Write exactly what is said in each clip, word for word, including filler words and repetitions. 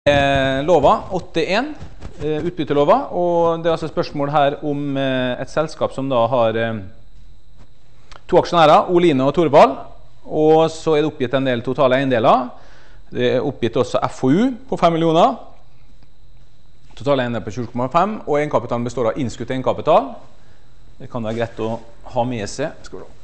Lova åtte en, utbyttelova, og det er altså spørsmål her om et selskap som da har to aksjonærer, Oline og Torvald, og så er det oppgitt en del totale eiendeler. Det er oppgitt også F O U på fem millioner, totale eiendeler på tjue komma fem, og egenkapitalen består av innskutt egenkapital. Det kan være greit å ha med seg. Skal vi se.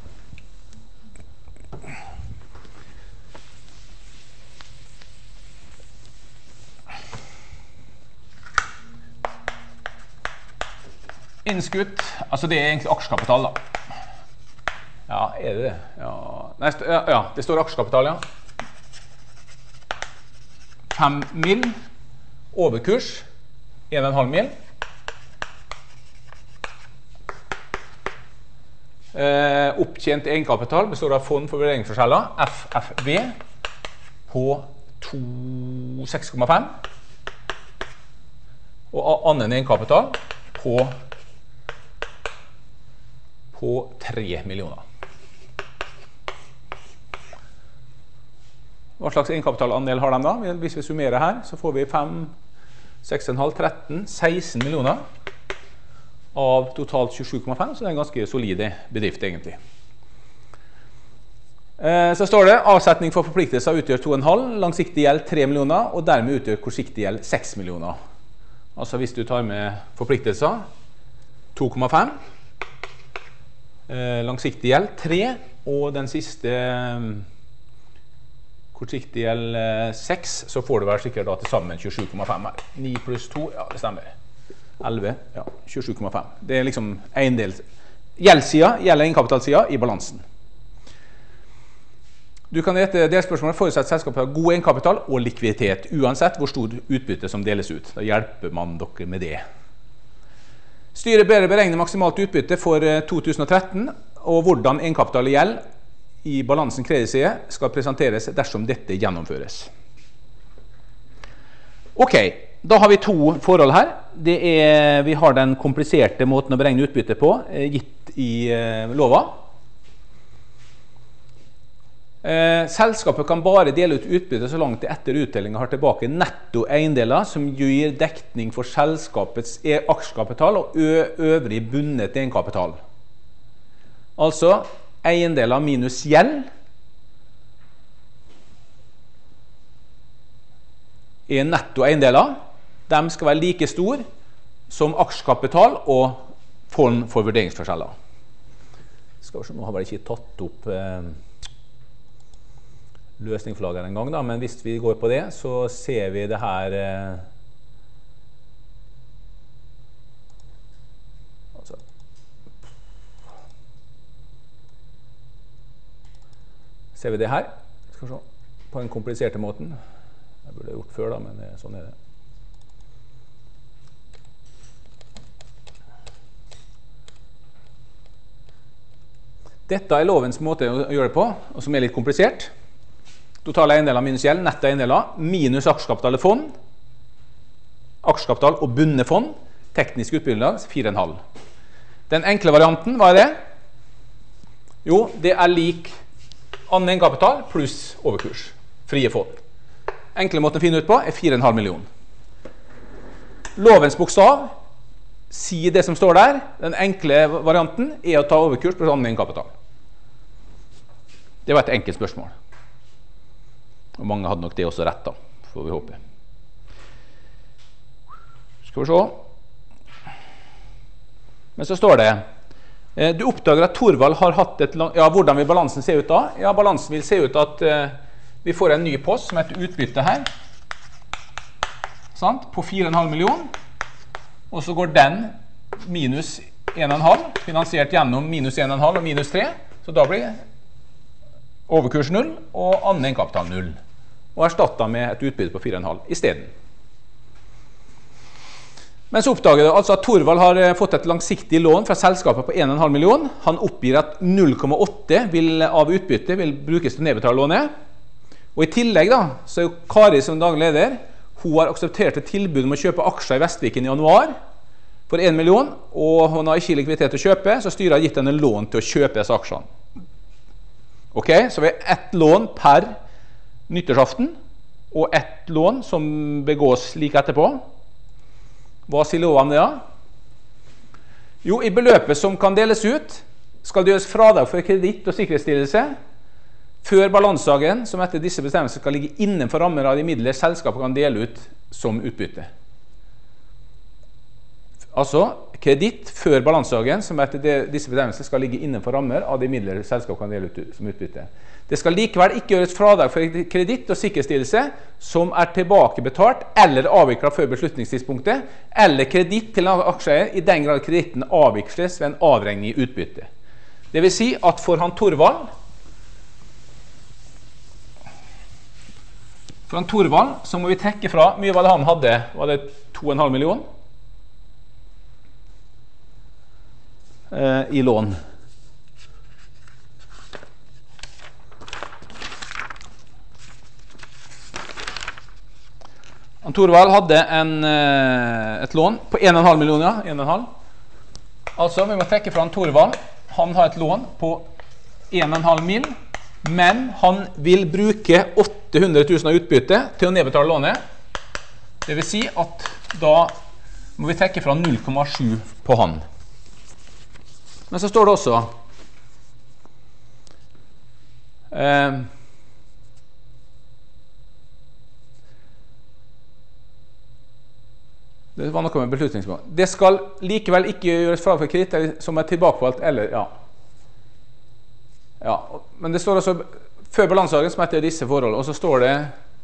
Innskutt, altså det er egentlig aksjekapital da. Ja, er det det? Ja, Nei, ja, ja det står aksjekapital, ja. fem mill. Overkurs, en komma fem mill. Eh, opptjent egenkapital består av fond for vurderingsforskjeller, F F V, på seks komma fem. Og annen egenkapital på på tre millioner. Hva slags egenkapitalandel har de da? Hvis vi summerer her, så får vi fem, seks komma fem, tretten, seksten millioner av totalt tjuesju komma fem, så det er en ganske solide bedrift egentlig. Eh, så står det, avsetning for forpliktelser utgjør to komma fem, langsiktig gjeld tre millioner, og dermed utgjør kortsiktig gjeld seks millioner. Altså hvis du tar med forpliktelser, to komma fem, Eh, langsiktig gjeld tre, og den siste um, kortsiktig gjeld eh, seks, så får du vel sikkert da til sammen tjuesju komma fem her. ni pluss to, ja det stemmer. elleve, ja, tjuesju komma fem. Det er liksom en del gjeldssiden, gjeld egenkapitalsiden i balansen. Du kan i dette delspørsmålet forutsette selskapet har god egenkapital og likviditet, uansett hvor stort utbytte som deles ut. Da hjelper man dere med det. Styret ber beregne maksimalt utbytte for to tusen og tretten, og hvordan egenkapital og gjeld i balansen kreditside skal presenteres dersom dette gjennomføres. Ok, da har vi to forhold her. Det er, vi har den kompliserte måten å beregne utbytte på, gitt i eh, lova. Eh, selskapet kan bare dele ut utbytte så langt det etter utdelingen har tilbake netto eiendeler som gir dekning for selskapets aksjekapital og øvrig bundet egenkapital. Altså eiendeler minus gjeld er netto eiendeler. De skal være like stor som aksjekapital og fond for vurderingsforskjeller. Skal vi se, nå har vi ikke tatt opp eh, løsning for lager en gang da, men hvis vi går på det, så ser vi det her eh, altså, ser vi det her, skal vi se, på den kompliserte måten. Jeg burde gjort før da, men sånn er det. Dette er lovens måte å gjøre det på, og som er litt komplisert. Totale eiendeler minus gjeld, netto eiendeler, minus aksjekapital og fond, aksjekapital og bundet fond, teknisk utbyttelag, fire komma fem. Den enkle varianten, hva er det? Jo, det er lik annen egenkapital pluss overkurs, frie fond. Enkle måten å finne ut på er fire komma fem millioner. Lovens bokstav sier det som står der. Den enkle varianten er å ta overkurs pluss annen egenkapital. Det var et enkelt spørsmål. Og mange hadde nok det også rett da, får vi håpe. Skal vi se. Men så står det, du oppdager at Torvald har hatt et, ja, hvordan vil balansen se ut da? Ja, balansen vil se ut at uh, vi får en ny post som heter utbytte her, sant? På fire komma fem millioner, og så går den minus en komma fem, finansiert gjennom minus en komma fem og minus tre, så da blir overkurs null og annen egenkapital null. Og erstattet med et utbytte på fire komma fem i stedet. Men så oppdager du altså at Torvald har fått et langsiktig lån fra selskapet på en komma fem millioner. Han oppgir at null komma åtte vil, av utbytte vil brukes til å nedbetale lånet. Og i tillegg da, så er jo Kari som daglig leder, hun har akseptert et tilbud om å kjøpe aksjer i Vestviken i januar for en million, og hun har ikke likviditet til å kjøpe, så styret har gitt henne lån til å kjøpe disse aksjene. Ok, så vi har ett lån per nyttårsaften, og ett lån som begås like etterpå. Hva sier lova om det da? Jo, i beløpet som kan deles ut, skal det gjøres fradrag for kreditt og sikkerhetsstillelse før balansedagen, som etter disse bestemmelser skal ligge innenfor rammer av de midler selskapet kan dele ut som utbytte. Altså, kreditt før balansedagen, som etter disse bestemmelser skal ligge innenfor rammer av de midler selskapet kan dele ut som utbytte. Det skal likevel ikke gjøres fradrag for kreditt og sikkerhetsstillelse som er tilbakebetalt eller avviklet før beslutningstidspunktet, eller kreditt til en aksjeeier i den grad kreditten avvikles ved en avregning i utbytte. Det vil si at for han Torvald, for han Torvald så må vi trekke fra, mye hva det han hadde, var det to komma fem million eh, i lån. Han Torvald hadde en, et lån på en komma fem million, ja, en komma fem. Altså, vi må trekke fra han Torvald. Han har et lån på en komma fem mil, men han vil bruke åtte hundre tusen av utbytte til å nedbetale lånet. Det vil si at da må vi trekke fra null komma sju på han. Men så står det også eh, Det var noe med beslutningsmål. Det skal likevel ikke gjøres fradrag for kreditt som er tilbakefalt, eller, ja. Ja, men det står altså før balansedagen som etter disse forhold, og så står det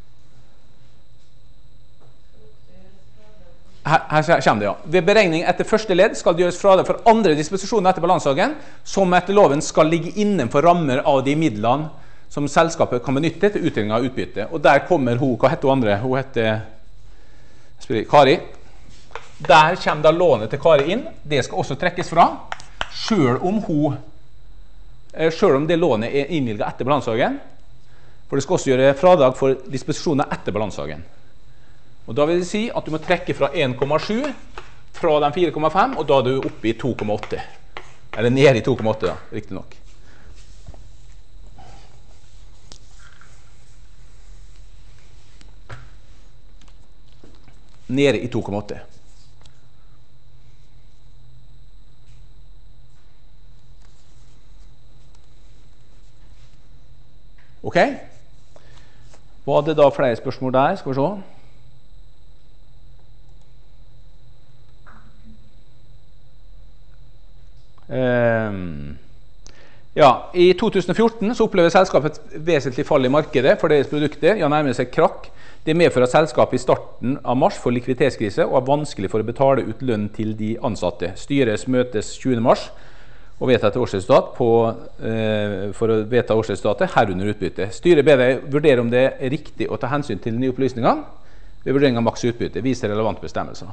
her, her kommer det, ja. Ved beregning etter første ledd skal det gjøres fradrag for andre disposisjoner etter balansedagen, som etter loven skal ligge innenfor rammer av de midlene som selskapet kan benytte til utdeling av utbytte. Og der kommer hun, hva heter hun andre? Hun heter Kari. Der kommer da lånet til Kari inn. Det skal også trekkes fra, selv om hun selv om det lånet er innvilget etter balansedagen. For det skal også gjøre fradrag for disposisjoner etter balansedagen. Og da vil det si at du må trekke fra en komma sju fra den fire komma fem, og da er du oppe i to komma åtte. Eller nede i to komma åtte, da, riktig nok. Nede i to komma åtte. Ok? Var det da flere spørsmål der? Skal vi se. Um, ja, i to tusen og fjorten så opplever selskapet et vesentlig fall i markedet for deres produkter. Ja, nærmer seg krakk. Det medfører at selskapet i starten av mars får likviditetskrise og er vanskelig for å betale ut lønn til de ansatte. Styret møtes tjuende mars og vedta et årsresultat på, eh, for å vedta årsresultatet herunder utbytte. Styret ber deg vurdere om det er riktig å ta hensyn til nye opplysninger ved vurdering av maks utbytte. Viser relevante bestemmelser.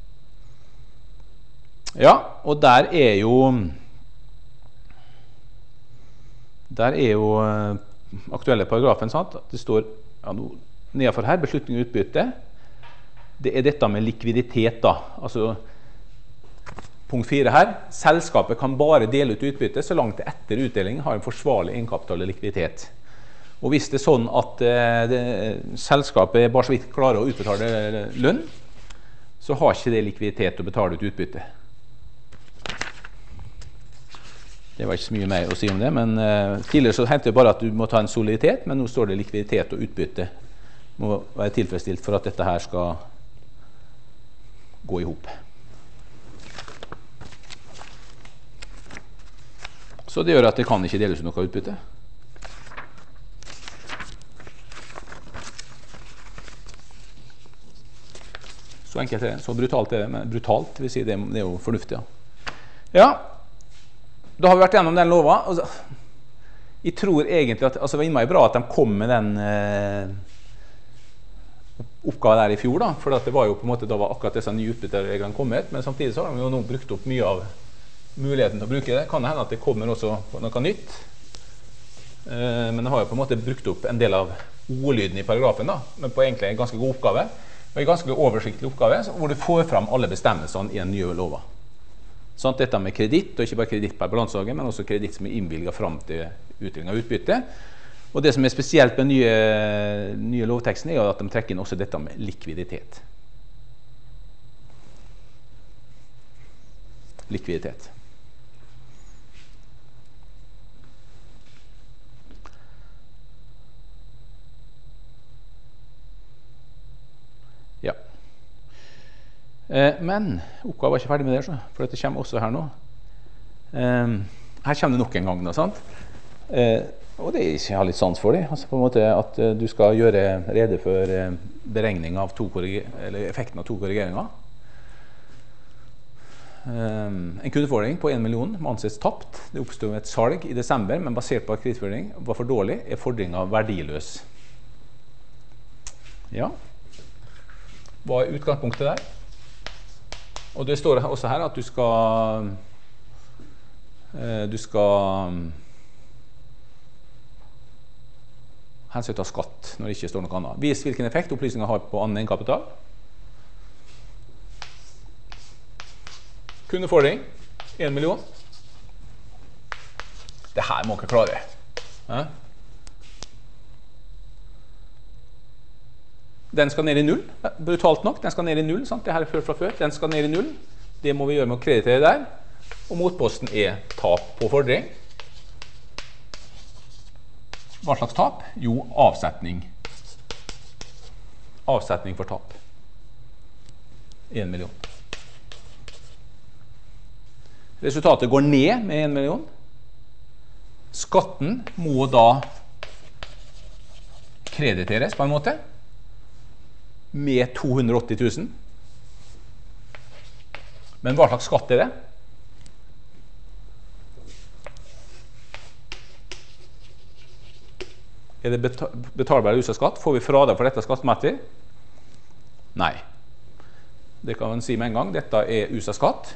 Ja, og der er jo der er jo aktuelle paragrafen, sant? Det står ja, no, nedenfor her, beslutning og utbytte. Det er dette med likviditet da, altså punkt fire her, selskapet kan bare dele ut utbytte så langt det etter utdeling har en forsvarlig egenkapital og likviditet. Og hvis det er sånn at eh, det, selskapet bare så vidt klarer å utbetale lønn, så har ikke det likviditet å betale ut utbytte. Det var ikke så mye mer å si om det, men eh, tidligere så hentet det bare at du må ta en soliditet, men nå står det likviditet og utbytte må være tilfredsstilt for at dette her skal gå i hop. Så det gjør at det kan ikke deles ut noe utbytte. Så enkelt er det, så brutalt er det, men brutalt vil si det, det er jo fornuftig. Ja. Ja, da har vi vært gjennom den lova. Altså, jeg tror egentlig at, altså det var innmari bra at de kom med den eh, oppgaven der i fjor da, for det var jo på en måte, da var akkurat disse nye utbyttereglene kommet, men samtidig så har de jo nå brukt opp mye av muligheten til å bruke det. Kan det hende at det kommer også på noe nytt, eh, men det har jo på en måte brukt opp en del av ordlyden i paragrafen da, men på egentlig en ganske god oppgave, og en ganske oversiktlig oppgave, hvor du får fram alle bestemmelsene i den nye lova. Sånn, dette med kreditt, og ikke bare kreditt per balansedagen, men også kreditt som er innvilget fram til utdeling av utbytte, Og det som er spesielt med nye, nye lovteksten er at de trekker inn også dette med likviditet. Likviditet. Ja. Eh, men oppgaven var ikke ferdig med det, for det kommer også her nå. Eh, her kommer det nok en gang, da, sant? Eh, og det er ikke jeg har litt sans for det. Altså på en måte at uh, du skal gjøre rede for uh, beregning av to eller effekten av to korrigeringer. Um, en kundefordring på en million må anses tapt. Det oppstod et salg i desember, men basert på at kredittføring var for dårlig, er fordringen verdiløs. Ja. Hva er utgangspunktet der? Og det står også her at du skal uh, du skal hensyn til skatt når det ikke står noe annet. Vis hvilken effekt opplysninger har på annen egenkapital. Kundefordring, en million. Det her må ikke klare. Ja. Den skal ned i null, brutalt nok. Den skal ned i null, sant? Det her er før fra før. Den skal ned i null. Det må vi gjøre med å kreditere der. Og motposten er tap på fordring. Hva slags tap? Jo, avsetning. Avsetning for tap. en million. Resultatet går ned med en million. Skatten må da krediteres på en måte med to hundre og åtti tusen. Men hva slags skatt er det? Er det betalbar U S A-skatt? Får vi fradrag for dette skattemessig? Nei. Det kan man si med en gang. Dette er U S A-skatt.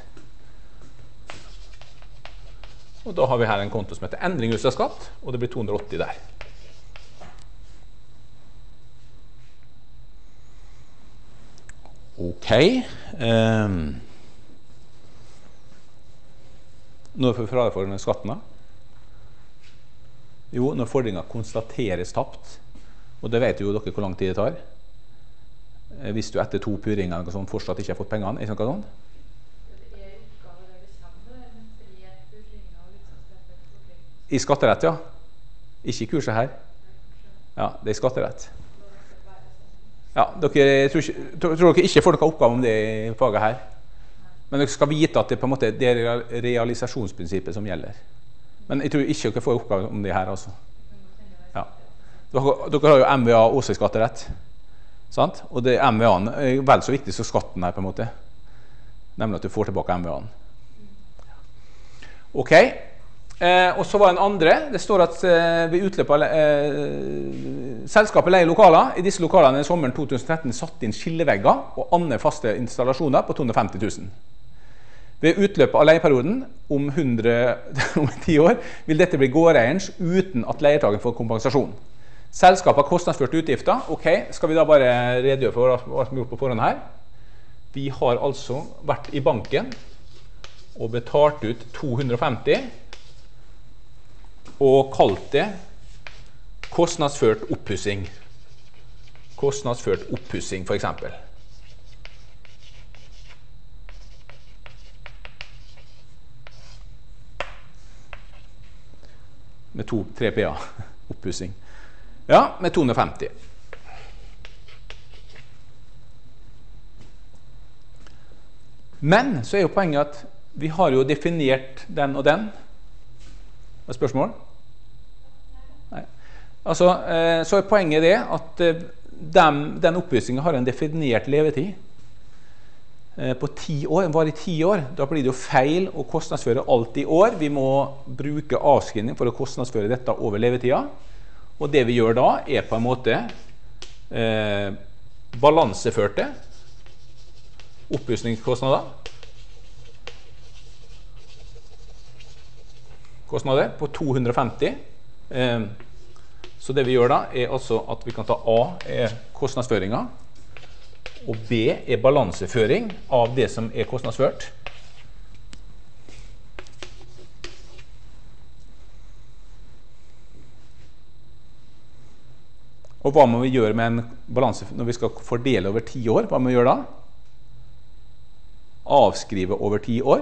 Og da har vi her en konto som heter endring U S A-skatt, og det blir to hundre og åtti der. Ok. Um, nå får vi fradrag for denne skatten da. Jo, når fordringen konstateres tapt, og det vet jo dere hvor lang tid det tar. Hvis du etter to puringer eller sånn, fortsatt ikke har fått pengene, er det noe sånn? I skatterett, ja. Ikke i kurset her. Ja, det er i skatterett. Ja, dere, jeg tror, ikke, tror dere ikke får noen oppgave om det i faget her. Men dere skal vite at det, på en måte, det er realisasjonsprinsippet som gjelder. Men jeg tror ikke dere får oppgave om det her, altså. Ja. Dere, dere har jo M V A også i skatterett. Sant? Og det M V A-en er vel så viktig som skatten her, på en måte. Nemlig at du får tilbake M V A-en. Ok. Eh, og så var den andre. Det står at eh, ved utløp av eh, selskapet leier lokaler. I disse lokalene i sommeren to tusen tretten satt inn skillevegger og andre faste installasjoner på to hundre og femti tusen. Ved utløpet av leieperioden om ti år vil dette bli gårdeierens uten at leiertagen får kompensasjon. Selskapet har kostnadsført utgifter. Ok, skal vi da bare redegjøre for hva som er gjort på forhånd her? Vi har altså vært i banken og betalt ut to hundre og femti og kalt det kostnadsført oppussing. Kostnadsført oppussing for eksempel. Med to, tre P A, oppussing. Ja, med to hundre og femti. Men så er jo poenget at vi har jo definert den og den. Hva er spørsmål? Nei. Altså, eh, så er poenget det at eh, den, den oppussingen har en definert levetid. På ti år, bare i ti år, da blir det jo feil å kostnadsføre alt i år. Vi må bruke avskrivning for å kostnadsføre dette over levetida. Og det vi gjør da er på en måte eh, balanseførte oppussingskostnader. Kostnader på to hundre og femti. Eh, så det vi gjør da er altså at vi kan ta A er kostnadsføringen. Og B er balanseføring av det som er kostnadsført. Og hva må vi gjøre med en balanse når vi skal fordele over ti år? Hva må vi gjøre da? Avskrive over ti år.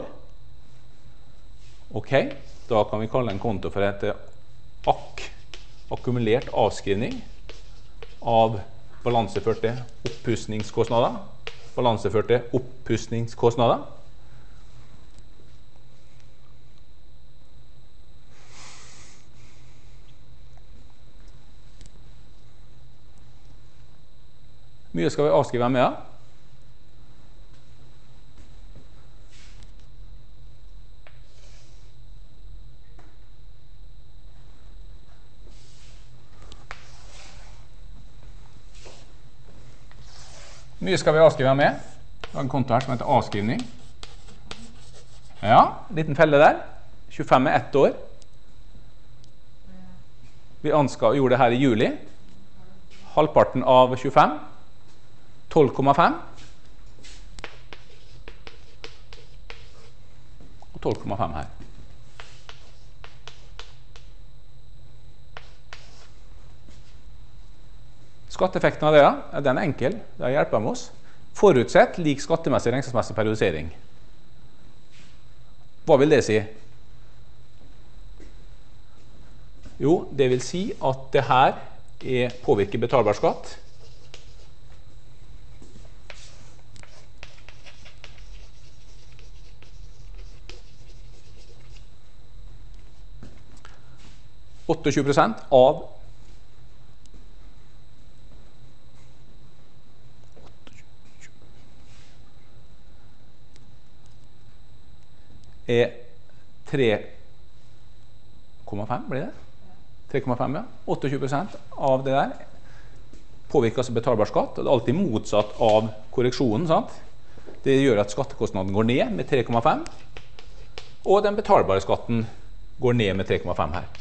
Ok, da kan vi kalle en konto for et akk, akkumulert avskrivning av balanseførte oppussingskostnader. Balanseførte oppussingskostnader. Mye skal vi avskrive med, ja. Mye skal vi avskrive med. Det er en konto her som heter avskrivning. Ja, liten felle der. tjuefem er ett år. Vi anska, gjorde det her i juli. Halvparten av tjuefem. tolv komma fem. Og tolv komma fem her. Skatteeffekten av det, ja, den er enkel. Det hjelper med oss. Forutsett lik skattemessig og regnskapsmessig periodisering. Hva vil det si? Jo, det vil si at det her er påvirker betalbar skatt. åttiåtte prosent av er tre komma fem, blir det? tre komma fem, ja. åttiåtte prosent av det der påvirker altså betalbar skatt, og det er alltid motsatt av korreksjonen, sant? Det gjør at skattekostnaden går ned med tre komma fem, og den betalbare skatten går ned med tre komma fem her.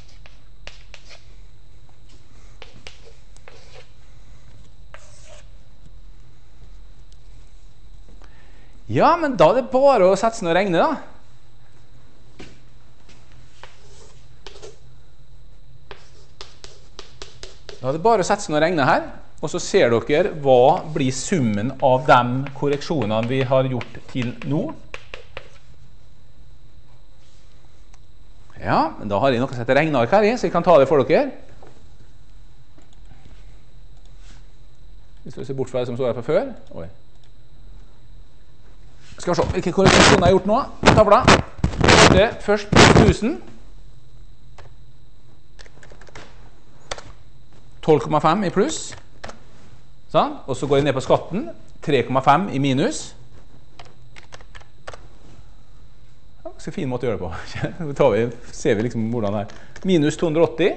Ja, men da er det bare å sette seg ned og regne, da. Da er det bare å sette seg ned og regne her, og så ser dere hva blir summen av de korreksjonene vi har gjort til nå. Ja, men da har jeg noe som heter regneark her, så jeg kan ta det for dere. Hvis vi ser bort fra det som står her fra før. Oi. Skal vi se hvilke korreksjoner jeg har gjort nå. Tavla. Det er først på tusen. tolv komma fem i pluss. Sånn. Og så går jeg ned på skatten. tre komma fem i minus. Ganske fin måte å gjøre det på. Da tar vi, ser vi liksom hvordan det er. Minus to hundre og åtti.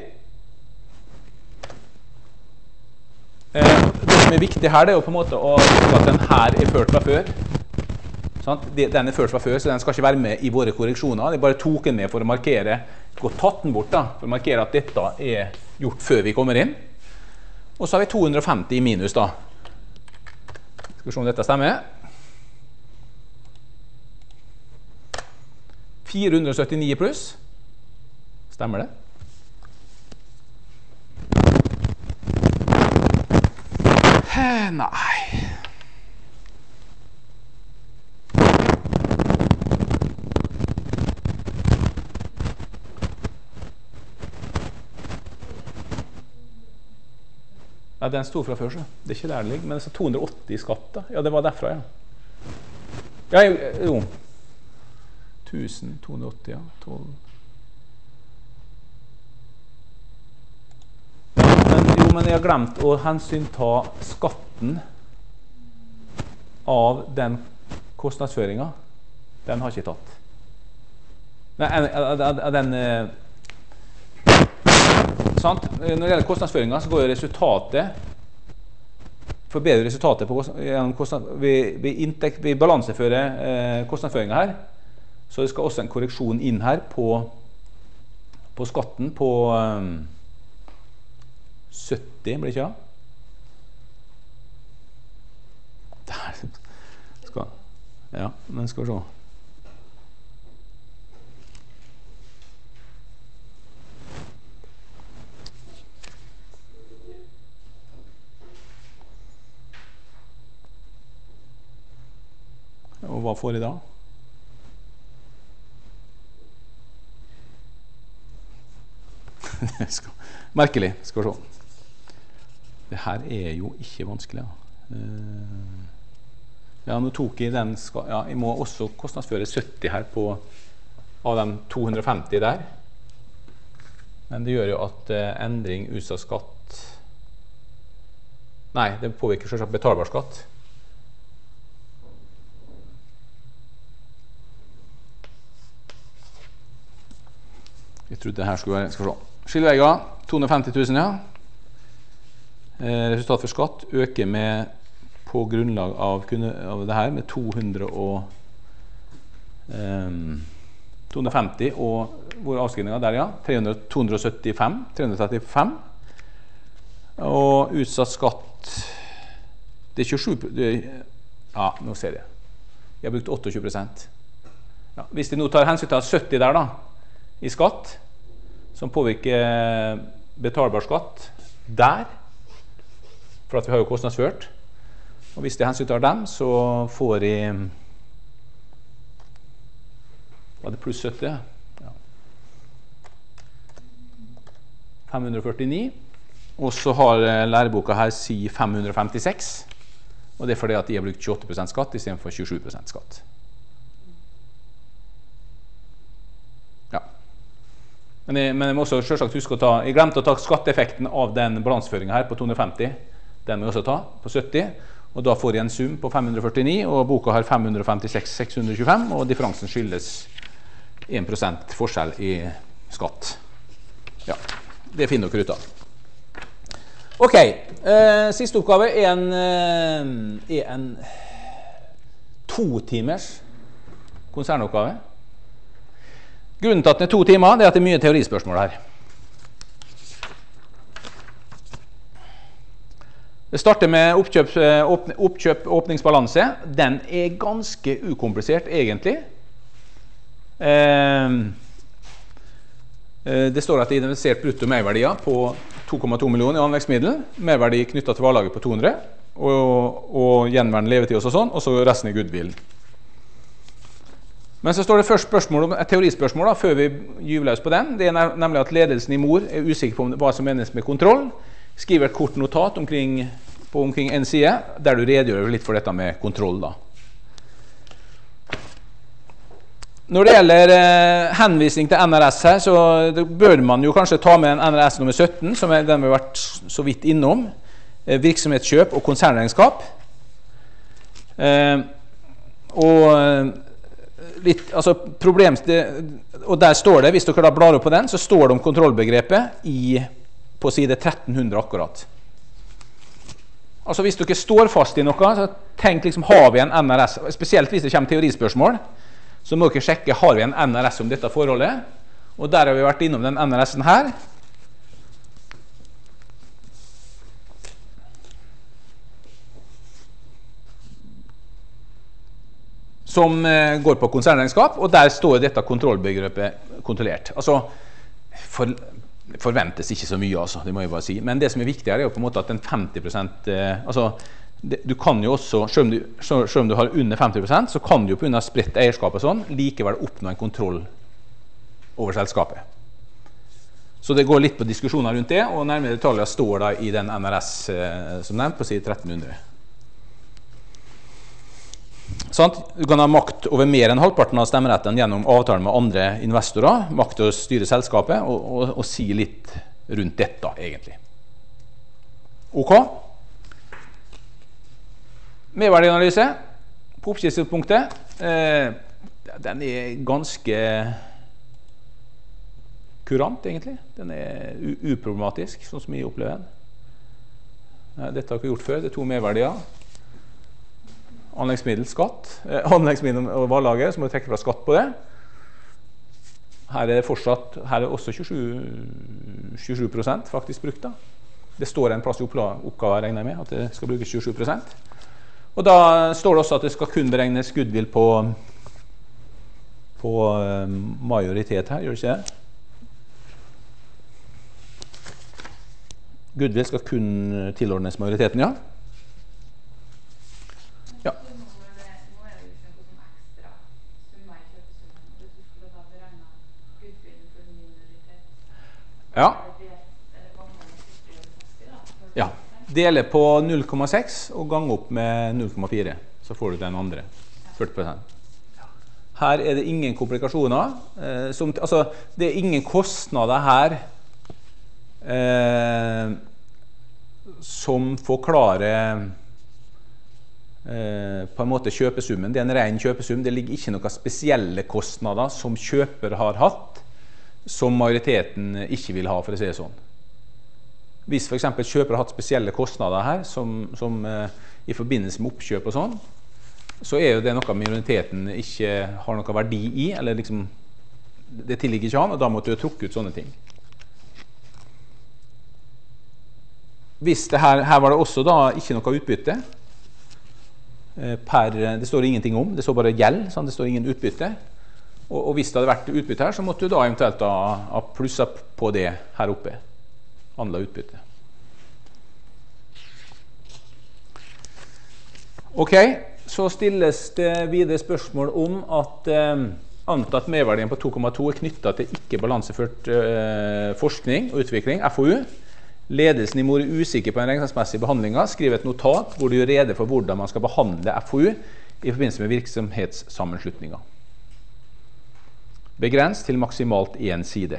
Eh, det som er viktig her, det er jo på en måte å huske at den her er ført fra før. Den er ført fra før, så den skal ikke være med i våre korreksjoner. Jeg bare tok den med for å markere, godt tatt den bort da, for å markere at dette er gjort før vi kommer inn. Og så har vi to hundre og femti i minus da. Skal vi se om dette stemmer. fire hundre og syttini i pluss. Stemmer det? Nei. Ja, den sto fra før, så. Det er ikke der det ligger, men det er to hundre og åtti i skatt da. Ja, det var derfra, ja. Ja, jo. tusen to hundre og åtti, ja. tolv. Men, jo, men jeg har glemt å hensynta skatten av den kostnadsføringen. Den har jeg ikke tatt. Nei, den... Sant? Når det gjelder kostnadsføringen, så går resultatet forbedre resultatet på kostnad, vi, vi, inntekt, vi balansefører eh, kostnadsføringen her, så det skal også en korreksjon inn her på, på skatten på um, sytti, blir det ikke? Der skal, ja, men skal vi se. Og hva får jeg da? Merkelig, skal vi se. Det her er jo ikke vanskelig. Ja, ja nå tok jeg den, ja, jeg må også kostnadsføre sytti her på, av de to hundre og femti der. Men det gjør jo at eh, endring utsatt skatt, nei, det påvirker selvsagt betalbar skatt. Jeg trodde det her skulle være, skal vi se. Skillevegger, to hundre og femti tusen, ja. Eh, resultat for skatt øker med, på grunnlag av, av det her, med to hundre og, um, to hundre og femti, og hvor avskrivningen der, ja, tre hundre, to hundre og syttifem, tre hundre og trettifem. Og utsatt skatt, det er tjuesju, det, ja, nå ser jeg. Jeg har brukt tjueåtte prosent. Ja, hvis de nå tar hensyn til sytti der da, i skatt, som påvirker betalbar skatt der, for at vi har jo kostnadsført. Og hvis det hensyn tar dem, så får jeg, var det pluss sytti? Ja. fem hundre og førtini. Og så har læreboka her si fem hundre og femtiseks. Og det er fordi at de har brukt tjueåtte prosent skatt i stedet for tjuesju prosent skatt. Ja. Men jeg, men jeg må også selvsagt huske å ta, jeg glemte å ta skatteeffekten av den balanseføringen her på to hundre og femti. Den må jeg også ta på sytti. Og da får jeg en sum på fem hundre og førtini, og boka har fem hundre og femtiseks seks hundre og tjuefem, og differansen skyldes en prosent forskjell i skatt. Ja, det finner dere ut av. Ok, eh, siste oppgave er en, eh, er en to timers konsernoppgave. Grunnen til at den er to timer, det er at det er mye teorispørsmål her. Det starter med oppkjøp, åpne, oppkjøp åpningsbalanse. Den er ganske ukomplisert, egentlig. Eh, det står at det er identifisert brutto merverdier på to komma to millioner i anleggsmiddel. Merverdi knyttet til varelaget på to hundre, og, og gjenværende levetid og sånn, og så resten i goodwill. Men så står det først spørsmål om, et teorispørsmål da, før vi gyver løs på den. Det er nemlig at ledelsen i Mor er usikker på hva som menes med kontroll. Skriver et kort notat omkring, på omkring en side, der du redegjør litt for dette med kontroll. Da. Når det gjelder eh, henvisning til N R S her, så bør man jo kanskje ta med en N R S nummer sytten, som er den vi har vært så vidt innom. Eh, virksomhetskjøp og konsernregnskap. Eh, og litt, altså problems, det, og der står det, hvis dere da blar opp på den, så står det om kontrollbegrepet i på side tretten hundre akkurat. Altså hvis dere står fast i noe, så tenk liksom, har vi en N R S, spesielt hvis det kommer teorispørsmål, så må dere sjekke, har vi en N R S om dette forholdet? Og der har vi vært innom den N R S-en her. Som eh, går på konsernregnskap, og der står dette kontrollbegrepet kontrollert. Altså, for forventes ikke så mye, altså, det må jeg bare si. Men det som er viktig her er jo på en måte at den femti prosent, eh, altså, det, du kan jo også, selv om du, selv om du har under femti prosent, så kan du jo på grunn av spredt eierskap og sånn, likevel oppnå en kontroll over selskapet. Så det går litt på diskusjoner rundt det, og nærmere detaljer står da i den N R S eh, som nevnt på side tretten hundre. Sånn, du kan ha makt over mer enn halvparten av stemmeretten gjennom avtale med andre investorer, makt til å styre selskapet, og, og, og si litt rundt dette, egentlig. Ok. Merverdianalyse på oppskriftspunktet. Eh, den er ganske kurant, egentlig. Den er uproblematisk, sånn som jeg opplever den. Dette har vi gjort før. Det er to merverdier. Anleggsmiddel, skatt. Eh, anleggsmiddel og varelager, så må du trekke fra skatt på det. Her er det fortsatt, her er også tjuesju prosent faktisk brukt da. Det står en plass i oppgave, regner jeg med, at det skal brukes tjuesju prosent. Og da står det også at det skal kun beregnes goodwill på, på um, majoritet her, gjør det ikke det? Goodwill skal kun tilordnes majoriteten, ja. Ja. Ja. Ja. Dele på null komma seks og gang opp med null komma fire, så får du den andre. førti prosent. Her er det ingen komplikasjoner. Eh, som, altså, det er ingen kostnader her eh, som forklarer eh, på en måte kjøpesummen. Det er en ren kjøpesum. Det ligger ikke noen spesielle kostnader som kjøper har hatt, som majoriteten ikke vil ha, for å si det sånn. Hvis for eksempel kjøper har hatt spesielle kostnader her, som, som eh, i forbindelse med oppkjøp og sånn, så er jo det noe minoriteten ikke har noe verdi i, eller liksom, det tilligger ikke han, og da måtte du trukke ut sånne ting. Hvis det her, her var det også da ikke noe utbytte, eh, per, det står ingenting om, det står bare gjeld, sånn, det står ingen utbytte, og, og hvis det hadde vært utbytte her, så måtte du da eventuelt da, ha plusset på det her oppe. Handla utbytte. Ok, så stilles det videre spørsmål om at eh, antatt merverdien på to komma to er knyttet til ikke balanseført eh, forskning og utvikling, F O U. Ledelsen i Mor er usikker på en regnskapsmessig behandling. Skriv et notat hvor du gjør rede for hvordan man skal behandle F O U i forbindelse med virksomhetssammenslutninger. Begrens til maksimalt én side.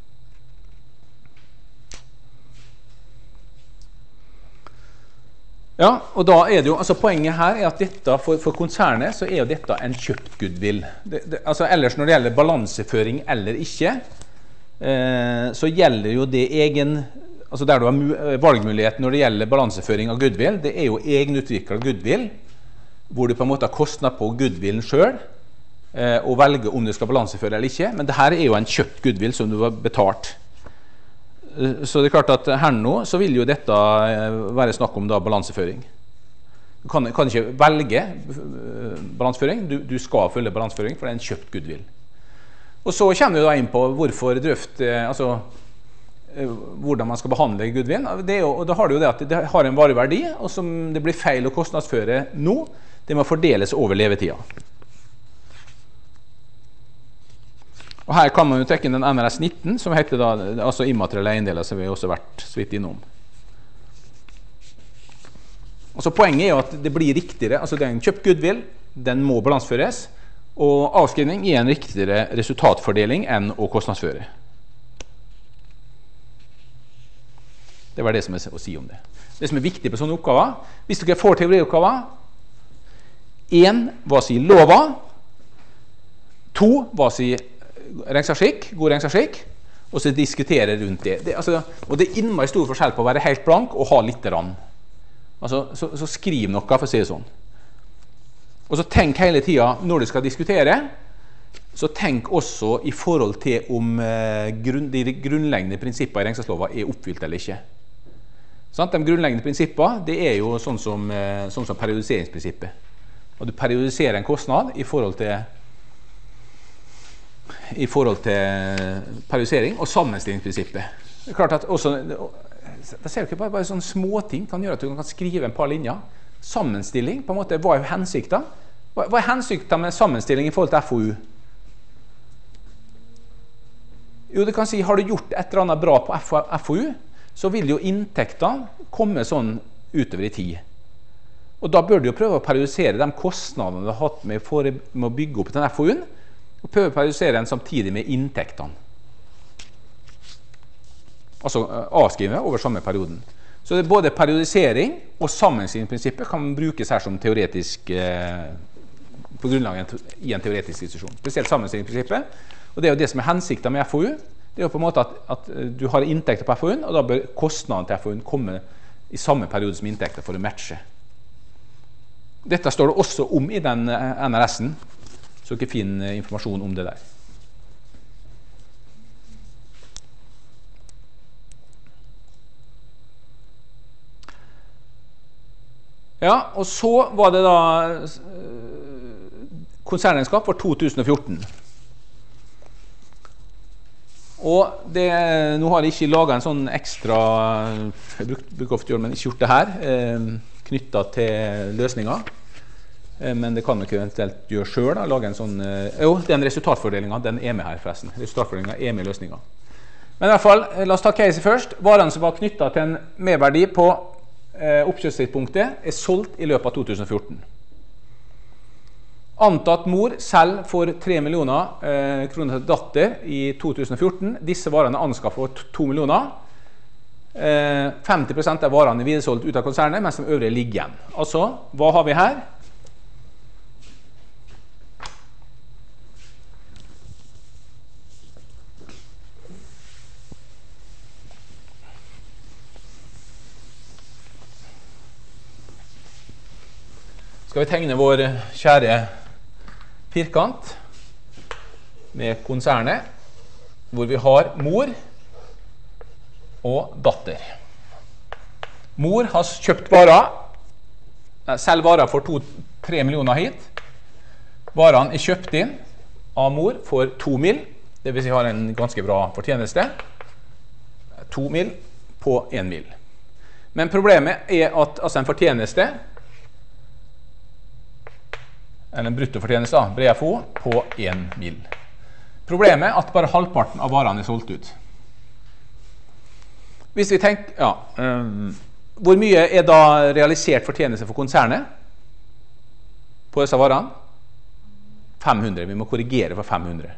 Ja, og da er det jo, altså poenget her er at dette, for, for konsernet så er jo dette en kjøpt goodwill. Det, det, altså ellers når det gjelder balanseføring eller ikke, eh, så gjelder jo det egen, altså der du har valgmulighet når det gjelder balanseføring av goodwill, det er jo egenutviklet goodwill, hvor du på en måte har kostnad på goodwillen selv, eh, og velger om du skal balanseføre eller ikke, men det her er jo en kjøpt goodwill som du har betalt. Så det er klart at her nå så vil jo dette være snakk om da balanseføring. Du kan, kan ikke velge balanseføring, du, du skal følge balanseføring, for det er en kjøpt goodwill. Og så kommer vi da inn på hvorfor drøft, altså hvordan man skal behandle goodwill. Det er jo, og da har det jo det at det har en vareverdi, og som det blir feil å kostnadsføre nå, det må fordeles over levetida. Og her kan man jo trekke inn den N R S nitten, som heter da, altså immaterielle eiendeler, som vi også har vært så vidt innom. Og så poenget er jo at det blir riktigere, altså det er en kjøpt goodwill, den må balansføres, og avskrivning gir en riktigere resultatfordeling enn å kostnadsføre. Det var det som er å si om det. Det som er viktig på sånne oppgaver, hvis dere får teorioppgaver, en, hva sier lova? To, hva sier regnskapsskikk, god regnskapsskikk, og så diskutere rundt det. det altså, og det er innmari stor forskjell på å være helt blank og ha litt rann. Altså, så, så skriv noe, for å si det sånn. Og så tenk hele tiden, når du skal diskutere, så tenk også i forhold til om eh, grunn, de grunnleggende prinsippene i regnskapslova er oppfylt eller ikke. Sånn, de grunnleggende prinsippene, det er jo sånn som, eh, sånn som periodiseringsprinsippet. Og du periodiserer en kostnad i forhold til i forhold til periodisering og sammenstillingsprinsippet. Det er klart at også, da ser du ikke bare, bare sånne småting kan gjøre at du kan skrive en par linjer. Sammenstilling, på en måte, hva er hensikten? Hva, hva er hensikten med sammenstilling i forhold til F O U? Jo, du kan si, har du gjort et eller annet bra på F O U, så vil jo inntektene komme sånn utover i tid. Og da bør du jo prøve å periodisere de kostnadene du har hatt med, for, med å bygge opp den F O U-en, og prøve å periodisere den samtidig med inntektene. Altså avskrive over samme perioden. Så det er både periodisering og sammenstillingsprinsippet kan brukes her som teoretisk, eh, på grunnlag i en teoretisk diskusjon. Spesielt sammenstillingsprinsippet. Og det er jo det som er hensikten med F O U. Det er jo på en måte at, at du har inntekter på F O U-en, og da bør kostnaden til F O U-en komme i samme periode som inntekter for å matche. Dette står det også om i den N R S-en, så dere finner informasjon om det der. Ja, og så var det da konsernregnskap for to tusen og fjorten. Og det, nå har jeg ikke laget en sånn ekstra, jeg bruker ofte gjøre, men ikke gjort det her, eh, knyttet til løsninger. Men det kan dere eventuelt gjøre selv da, lage en sånn, jo, den resultatfordelingen, den er med her forresten. Resultatfordelingen er med i løsningen. Men i hvert fall, la oss ta case først. Varene som var knyttet til en merverdi på eh, oppkjøpstidspunktet er solgt i løpet av to tusen og fjorten. Antatt mor selv for tre millioner eh, kroner til datter i to tusen og fjorten. Disse varene anskaffet for to millioner. Eh, femti prosent av varene er videresolgt ut av konsernet, mens de øvrige ligger igjen. Altså, hva har vi her? Skal vi tegne vår kjære firkant med konsernet, hvor vi har mor og datter. Mor har kjøpt varer, selv varer for tre millioner hit. Varene er kjøpt inn av mor for to mil, det vil si har en ganske bra fortjeneste. to mil på en mil. Men problemet er at altså en fortjeneste, eller en bruttofortjeneste, B F O, på en mil. Problemet er at bare halvparten av varene er solgt ut. Hvis vi tenker, ja, um, hvor mye er da realisert fortjeneste for konsernet på disse varene? fem hundre, vi må korrigere for fem hundre.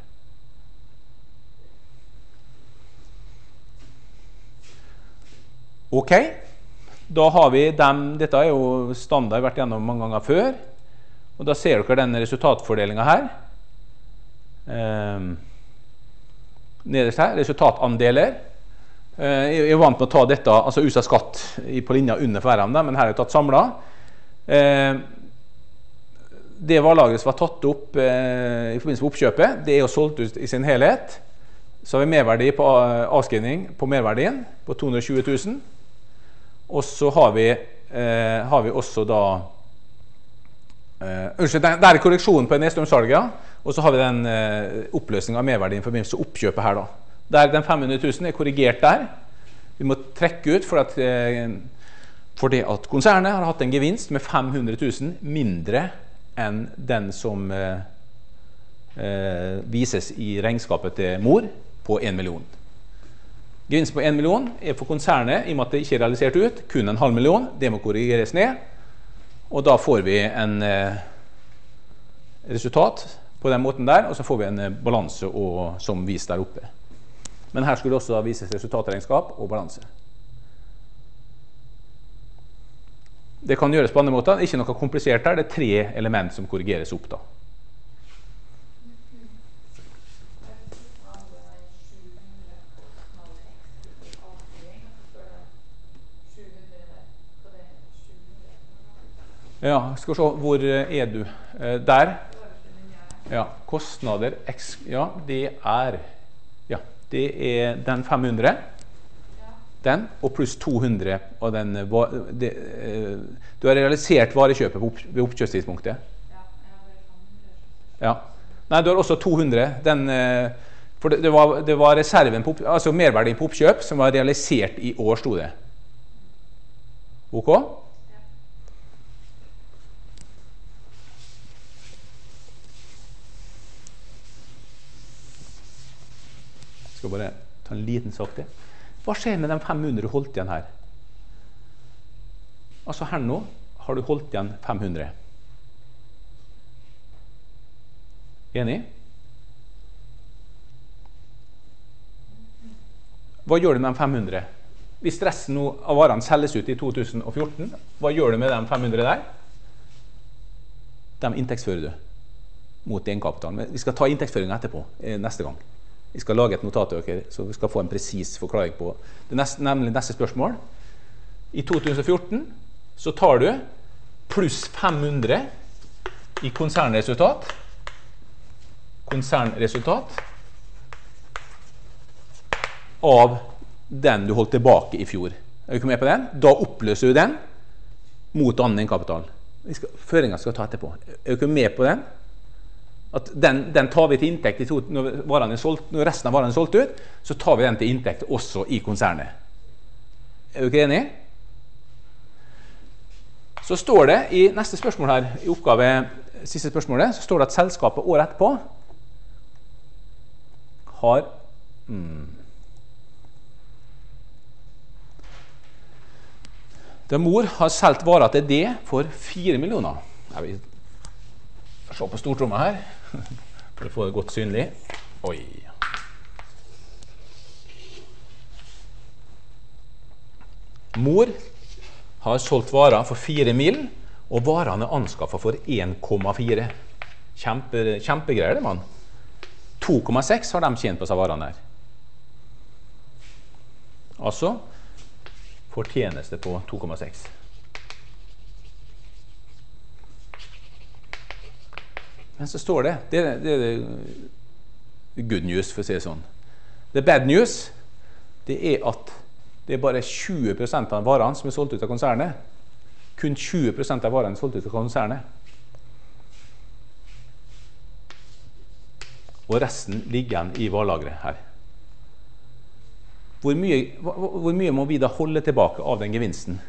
Ok, da har vi dem, dette er jo standard vært gjennom mange ganger før, og da ser dere den resultatfordelingen her. Eh, nederst her, resultatandeler. Eh, jeg er vant med å ta dette, altså U S A skatt på linja under for hver av dem, men her er det tatt samlet. Eh, det varelageret som var tatt opp eh, i forbindelse med oppkjøpet, det er jo solgt ut i sin helhet. Så har vi merverdi på avskrivning på merverdien på to hundre og tjue tusen. Og så har vi, eh, har vi også da Uh, unnskyld, det er korreksjonen på nedstrømsalget, ja. Og så har vi den uh, oppløsningen av merverdien for oppkjøpet her da. Der den fem hundre tusen er korrigert der. Vi må trekke ut for at, uh, fordi at konsernet har hatt en gevinst med fem hundre tusen mindre enn den som uh, uh, vises i regnskapet til mor på en million. Gevinsten på en million er for konsernet, i og med at det ikke er realisert ut, kun en halv million. Det må korrigeres ned. Og da får vi en eh, resultat på den måten der, og så får vi en eh, balanse og, som vist der oppe. Men her skulle også da vises resultatregnskap og balanse. Det kan gjøres på andre måter, det er ikke noe komplisert her, det er tre element som korrigeres opp da. Ja, skal vi se, hvor er du? Eh, der. Ja, kostnader, ja, det er, ja, det er den fem hundre, den, og pluss to hundre, og den, det, eh, du har realisert varekjøpet på opp, ved oppkjøpstidspunktet. Ja, nei, du har også to hundre, den, eh, for det, det, var, det var reserven på, altså merverdien på oppkjøp, som var realisert i år, stod det. Ok? Jeg skal bare ta en liten sak til. Hva skjer med de fem hundre du holdt igjen her? Altså her nå har du holdt igjen fem hundre. Enig? Hva gjør du med de fem hundre? Hvis resten av varene selges ut i to tusen og fjorten, hva gjør du med de fem hundre der? De inntektsfører du mot egenkapitalen. Vi skal ta inntektsføringen etterpå, neste gang. Vi skal lage et notat til dere, så vi skal få en presis forklaring på det neste, nemlig neste spørsmål. I to tusen og fjorten så tar du pluss fem hundre i konsernresultat. Konsernresultat av den du holdt tilbake i fjor. Er du ikke med på den? Da oppløser du den mot annen egenkapital. Føringen skal ta etterpå. Er du ikke med på den? At den, den tar vi til inntekt i to, når, varene er solgt, når resten av varene er solgt ut, så tar vi den til inntekt også i konsernet. Er du ikke enig? Så står det i neste spørsmål her, i oppgave, siste spørsmålet, så står det at selskapet året etterpå har hmm, Der mor har solgt varer til det for fire millioner. Jeg vil se på stortrommet her, for å få det godt synlig. Oi. Mor har solgt varer for fire mil, og varene er anskaffet for en komma fire. Kjempe, kjempegreier det, mann. to komma seks har de tjent på seg varene her. Altså, fortjeneste på to komma seks. Men så står det, det, det er good news, for å si det sånn. The bad news, det er at det er bare tjue prosent av varene som er solgt ut av konsernet. Kun tjue prosent av varene er solgt ut av konsernet. Og resten ligger igjen i varelagret her. Hvor mye, hvor mye må vi da holde tilbake av den gevinsten?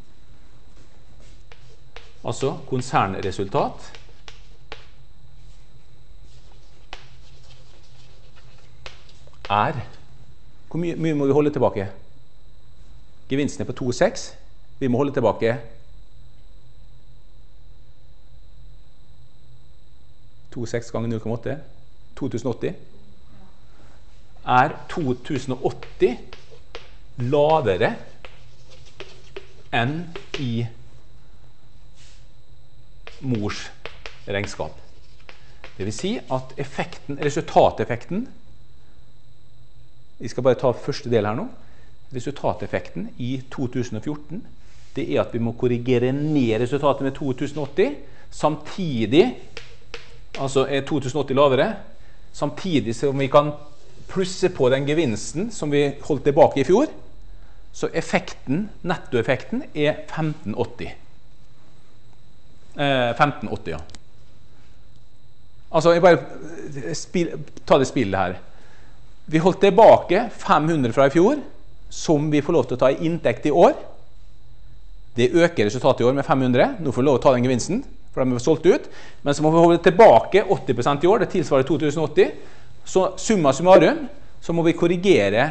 Altså, konsernresultat er, hvor mye, mye må vi holde tilbake? Gevinsten er på to komma seks. Vi må holde tilbake to komma seks ganger null komma åtte. to tusen åtti. Er to tusen åtti lavere enn i mors regnskap. Det vil si at effekten, resultateffekten, vi skal bare ta første del her nå, resultateffekten i to tusen fjorten, det er at vi må korrigere ned resultatet med to tusen åtti, samtidig, altså er to tusen åtti lavere, samtidig som vi kan plusse på den gevinsten som vi holdt tilbake i fjor, så effekten, nettoeffekten er femten åtti. Eh, femten åtti, ja. Altså, jeg bare spil, ta det spillet her. Vi holdt tilbake fem hundre fra i fjor, som vi får lov til å ta i inntekt i år. Det øker resultatet i år med fem hundre. Nå får vi lov til å ta den gevinsten, for de er solgt ut. Men så må vi holde tilbake åtti prosent i år, det tilsvarer to tusen åtti. Så summa summarum, så må vi korrigere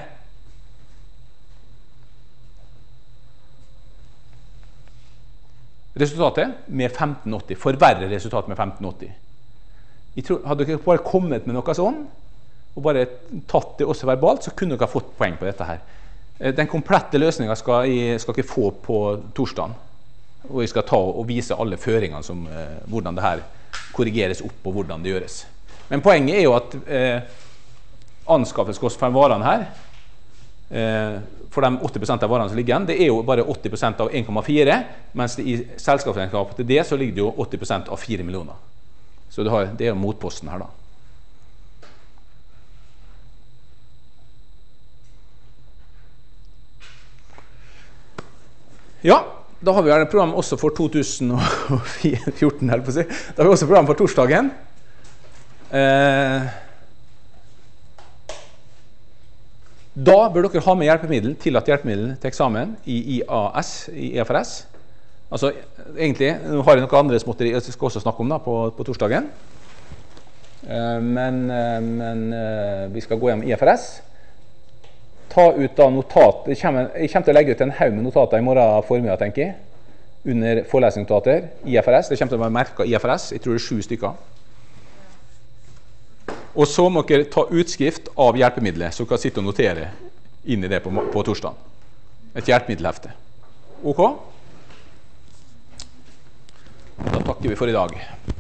resultatet med femten åtti. Forverre resultatet med femten åtti. Jeg tror, hadde dere bare kommet med noe sånn, og bare tatt det også verbalt, så kunne dere ha fått poeng på dette her. Den komplette løsningen skal jeg skal ikke få på torsdagen, og jeg skal ta og vise alle føringene som eh, hvordan det her korrigeres opp og hvordan det gjøres. Men poenget er jo at eh, anskaffelseskost for varene her, eh, for de åtti prosent av varene som ligger igjen, det er jo bare åtti prosent av en komma fire, mens det i selskapsregnskapet til det så ligger det jo åtti prosent av fire millioner. Så det, har, det er jo motposten her da. Ja, da har vi et program også for to tusen fjorten, helt på å si. Da har vi også program for torsdagen. Eh, da bør dere ha med hjelpemiddel, tillatt hjelpemiddel til eksamen i I A S, i E F R S. Altså, egentlig, nå har jeg noe andre småtteri jeg skal også snakke om da, på, på torsdagen. Eh, men men eh, vi skal gå hjem i E F R S. Ta ut da notat. Jeg kommer, jeg kommer til å legge ut en haug med notater i morgen formiddag, tenker jeg. Under forelesningsnotater i F R S. Det kommer til å være merket i F R S. Jeg tror det er sju stykker. Og så må dere ta utskrift av hjelpemiddelet, så dere kan sitte og notere inn i det på, på torsdag. Et hjelpemiddelhefte. Ok? Da takker vi for i dag.